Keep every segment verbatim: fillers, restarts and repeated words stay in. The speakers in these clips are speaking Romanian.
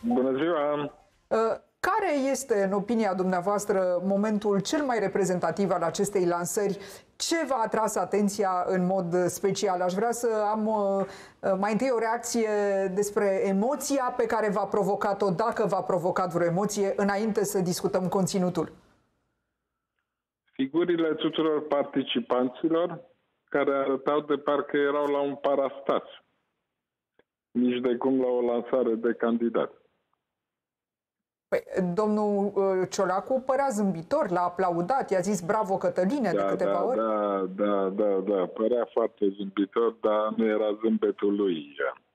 Bună ziua! Care este, în opinia dumneavoastră, momentul cel mai reprezentativ al acestei lansări? Ce v-a atras atenția în mod special? Aș vrea să am mai întâi o reacție despre emoția pe care v-a provocat-o, dacă v-a provocat vreo emoție, înainte să discutăm conținutul. Figurile tuturor participanților care arătau de parcă erau la un parastas, nici de cum la o lansare de candidat. Păi, domnul Ciolacu părea zâmbitor, l-a aplaudat, i-a zis bravo Cătăline da, de câteva da, ori. Da, da, da, da, părea foarte zâmbitor, dar nu era zâmbetul lui.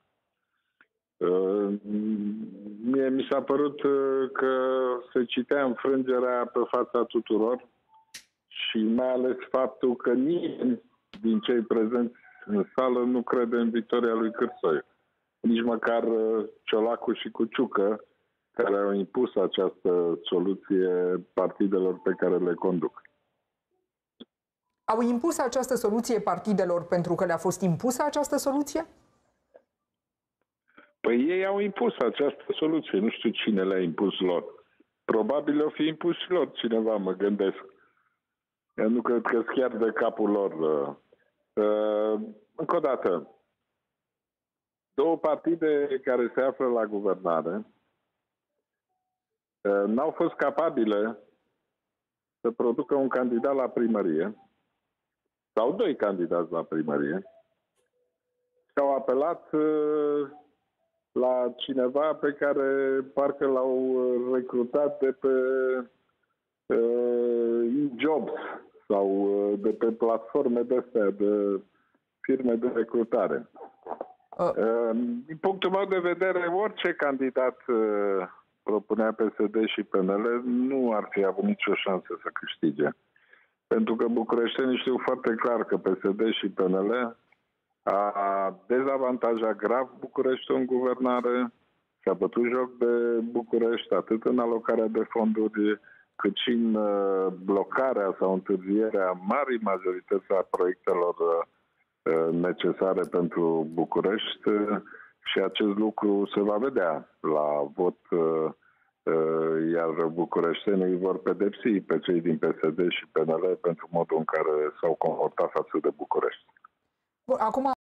Uh, mie mi s-a părut că se citea înfrângerea pe fața tuturor și mai ales faptul că nimeni din cei prezenți în sală nu crede în victoria lui Cârțoiu. Nici măcar Ciolacu și Cuciucă, care au impus această soluție partidelor pe care le conduc. Au impus această soluție partidelor pentru că le-a fost impusă această soluție? Păi ei au impus această soluție. Nu știu cine le-a impus lor. Probabil o fi impus lor cineva, mă gândesc. Eu nu cred că chiar de capul lor. Uh, încă o dată, două partide care se află la guvernare uh, n-au fost capabile să producă un candidat la primărie sau doi candidați la primărie și au apelat uh, la cineva pe care parcă l-au recrutat de pe uh, e-jobs sau uh, de pe platforme de-astea, de firme de recrutare. Uh. Uh, din punctul meu de vedere, orice candidat uh, propunea P S D și P N L nu ar fi avut nicio șansă să câștige. Pentru că bucureștenii știu foarte clar că P S D și P N L a dezavantajat grav Bucureștiul în guvernare, și-a bătut joc de București atât în alocarea de fonduri, cât și în blocarea sau întârzierea marii majorități a proiectelor necesare pentru București și acest lucru se va vedea la vot, iar bucureștenii vor pedepsi pe cei din P S D și P N L pentru modul în care s-au comportat față de București. Bun, acum